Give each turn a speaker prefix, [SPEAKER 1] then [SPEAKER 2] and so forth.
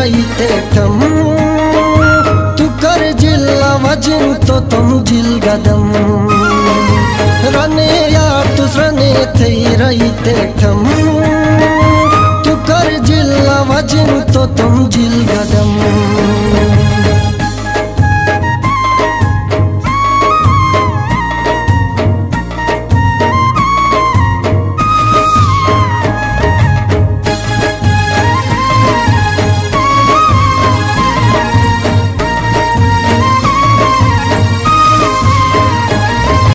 [SPEAKER 1] रहिते ठम तू कर जिल्ला वजन तो तुम जिल गदम रने यार तू रने थे रहिते ठम तू कर जिल्ला वजन तो तुम जिल गदम।